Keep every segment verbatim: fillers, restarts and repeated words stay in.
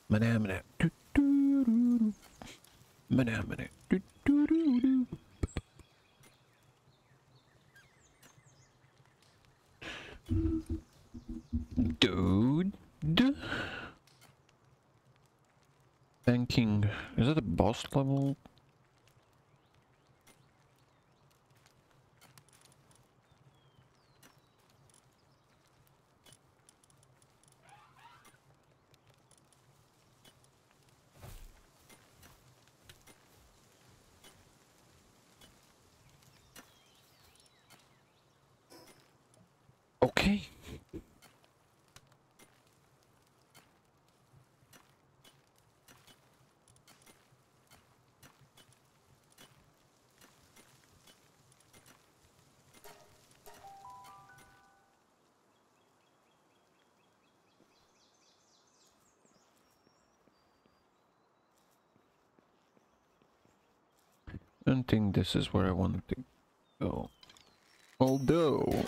Manamana. Do, do, do, do. Manamana. Do, do, do, do. Dude. Banking. Is that a boss level? Okay. I don't think this is where I wanted to go. Although...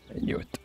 I knew it.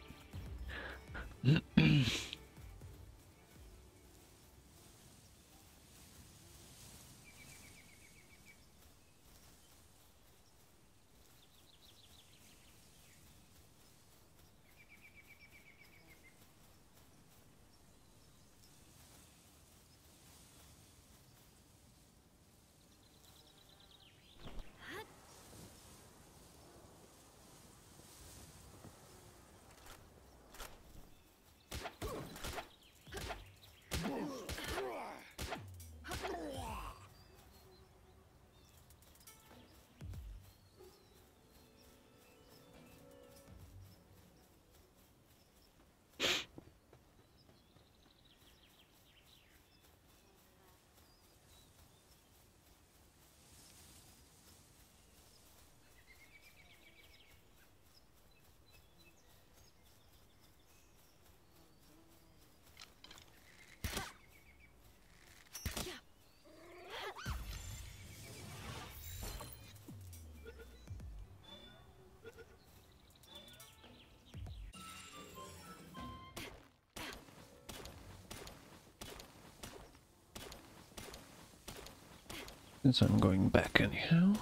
Since I'm going back anyhow.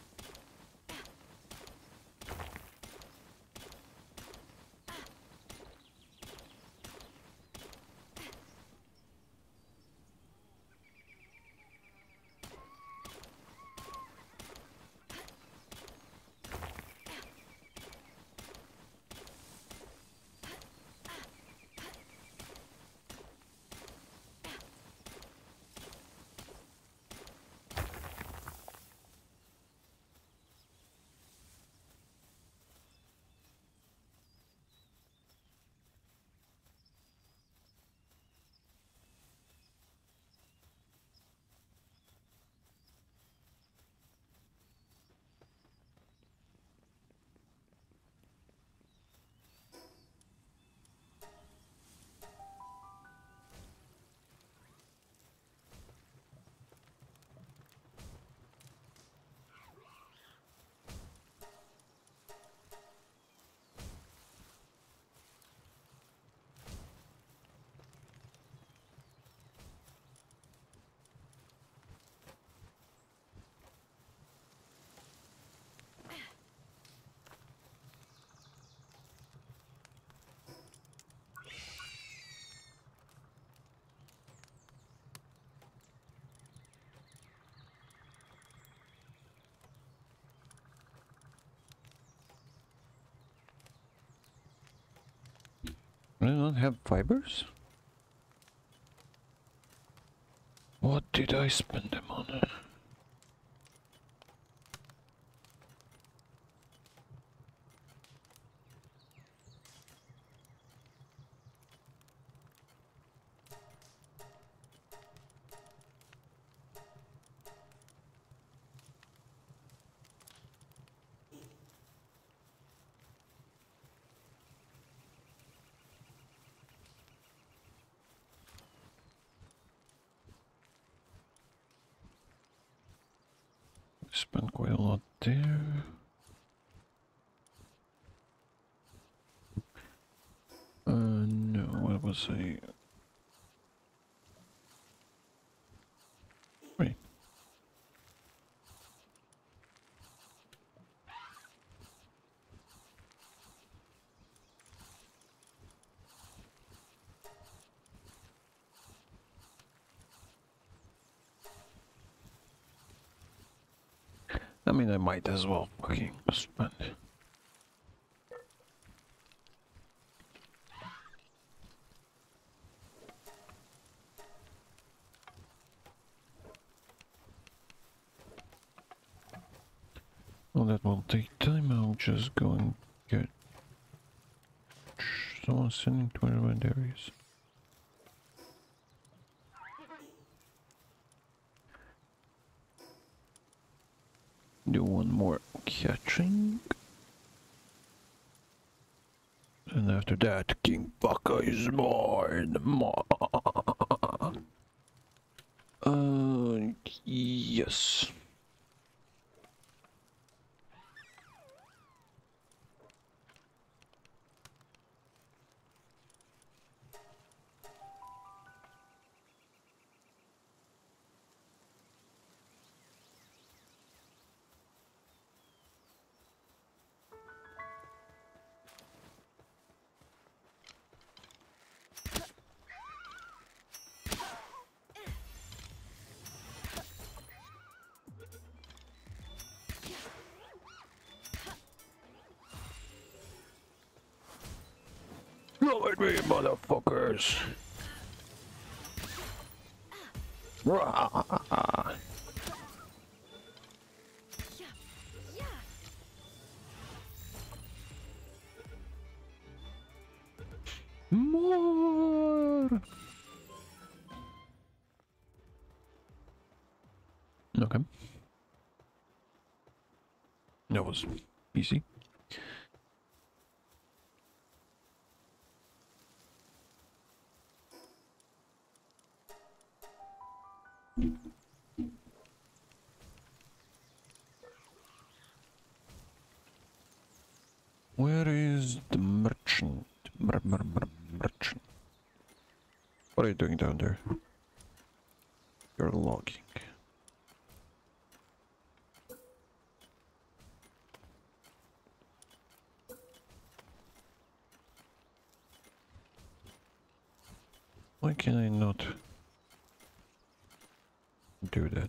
Do I not have fibers? What did I spend them on? Spent quite a lot there. Uh, no, what was I? Wait. I mean, I might as well fucking spend. Well, that will take time. I'll just go and get someone sending to relevant areas. Do one more catching. And after that, King Baka is mine. Uh, yes. Come at me, motherfuckers! Rah! More! Okay. That was easy. Where is the merchant? Mer mer mer merchant. What are you doing down there? You're logging. Why can I not do that?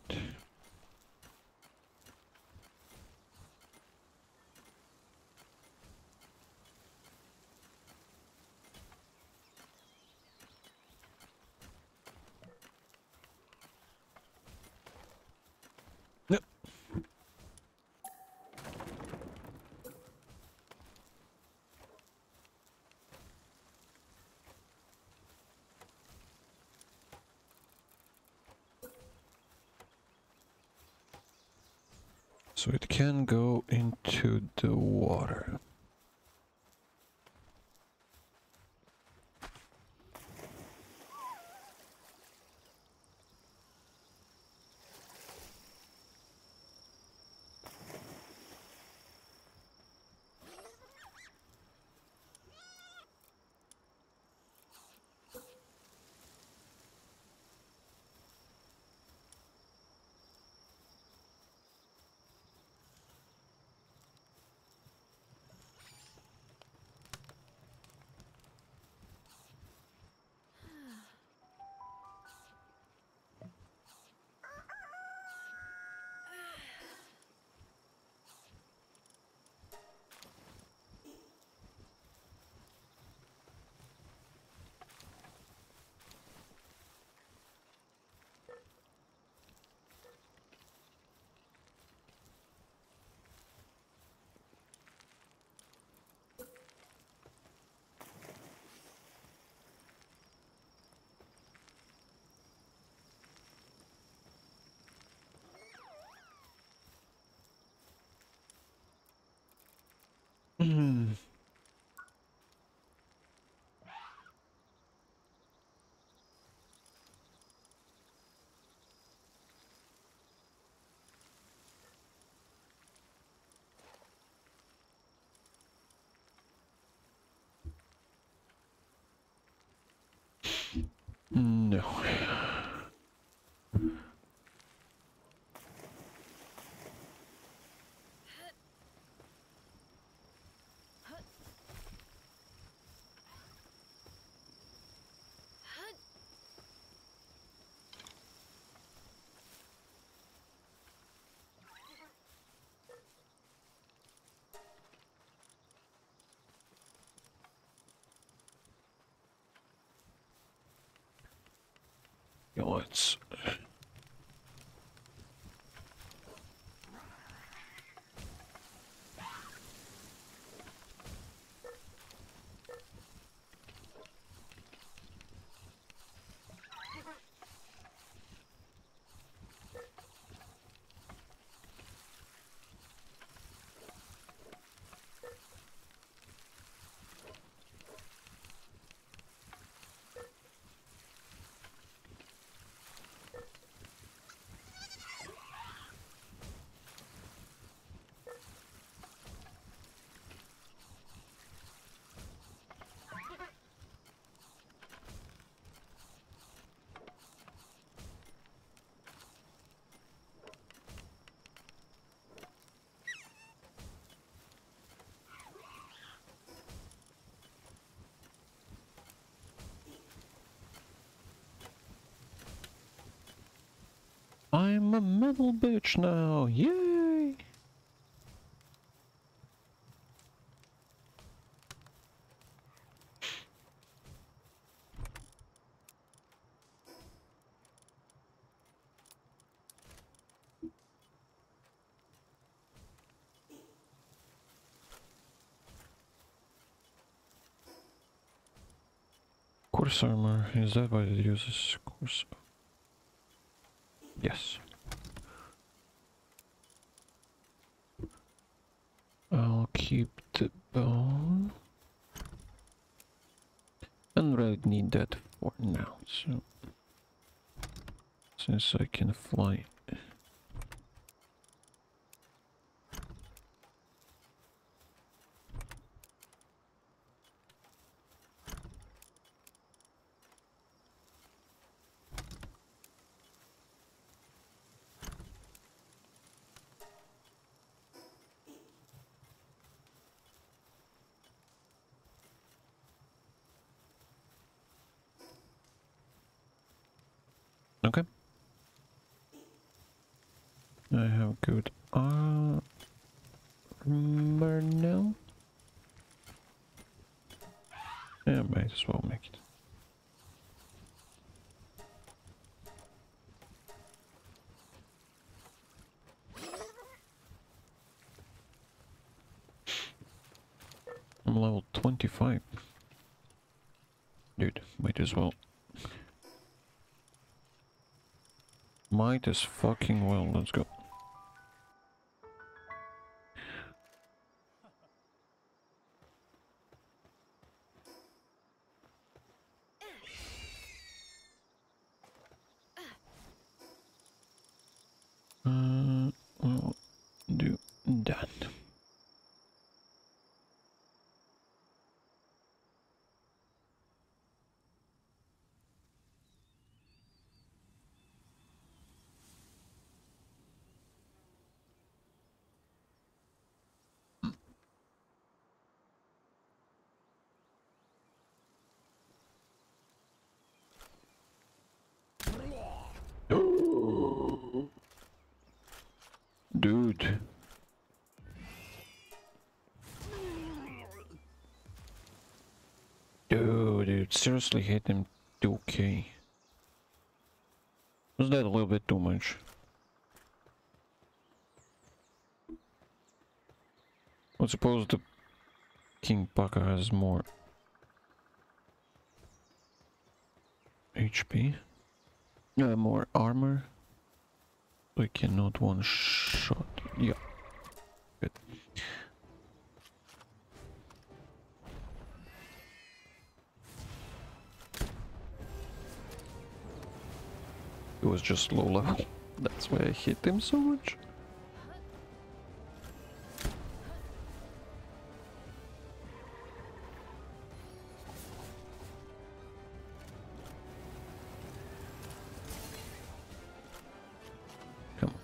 No. So it can go into the water. Hmm. No. Yeah, let's. I'm a metal bitch now. Yay! Course armor, is that what it uses? Course. Yes. I'll keep the bone. I don't really need that for now, so since I can fly. Okay. I have good armor now. Yeah, might as well make it. I'm level twenty-five. Dude, might as well. Might as fucking well, let's go. Uh, we'll do that. Dude. Dude, dude, seriously hit him two K. Was that a little bit too much? I suppose the King Paka has more H P. Uh, more armor. We cannot one shot. Yeah. Good. It was just low level. That's why I hit him so much. Come on.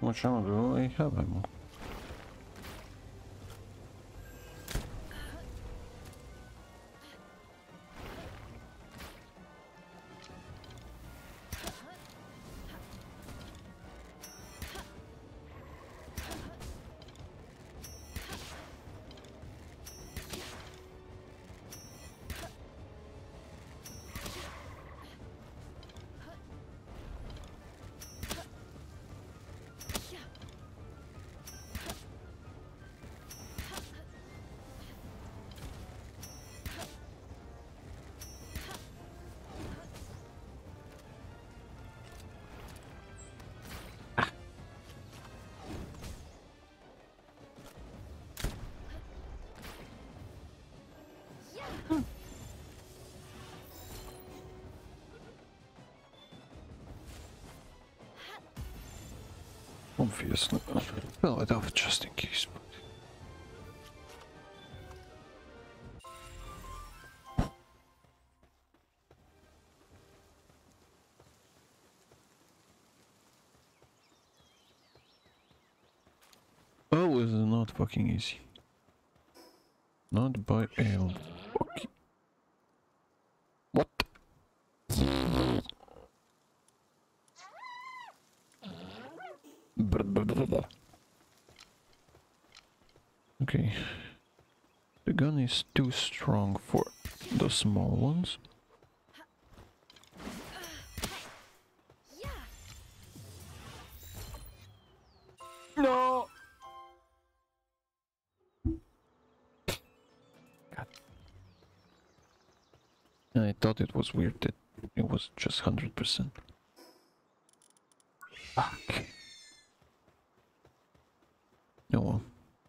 much ammo do I have ammo? Obviously. Fill it off just in case. Oh, it's not fucking easy. Not by a fucking... What? Okay. The gun is too strong for the small ones. No! God. I thought it was weird that it was just one hundred percent. Fuck. Oh well.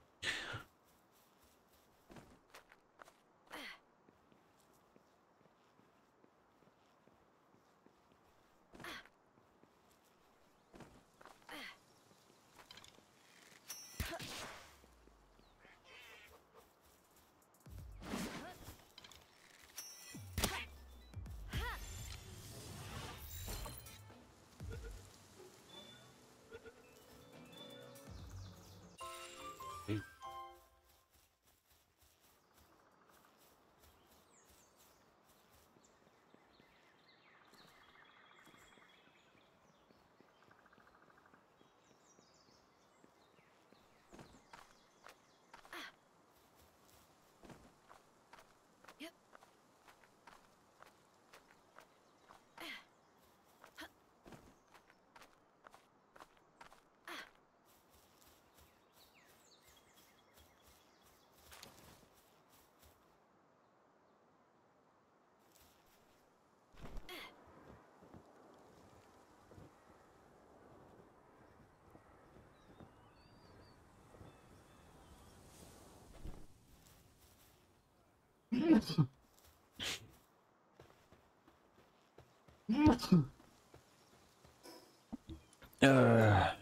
Uh,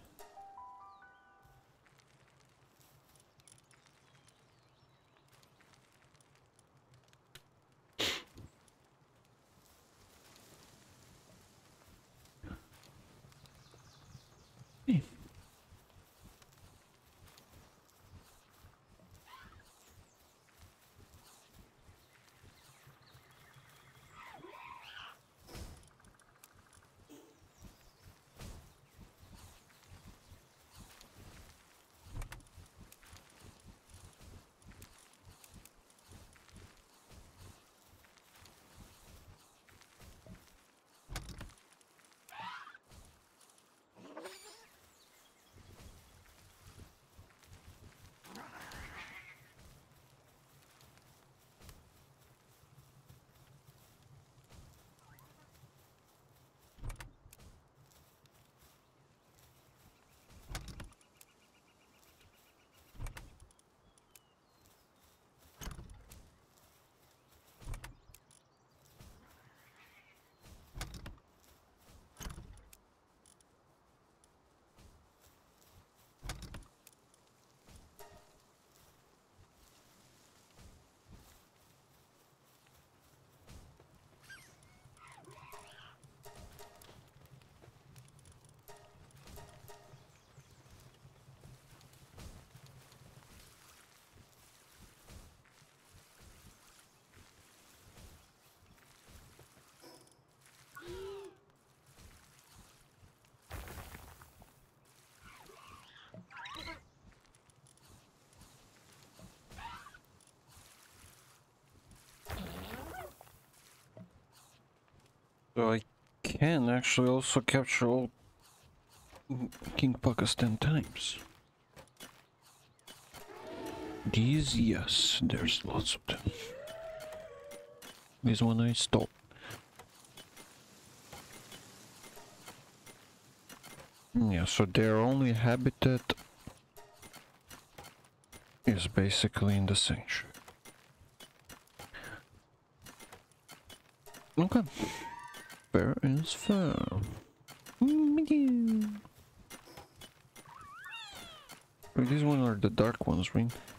So I can actually also capture all King Puckas ten times. These, yes, there's lots of them. This one I stole. Yeah, so their only habitat is basically in the sanctuary. Okay. Fair is fair. Mm, these ones are the dark ones, right?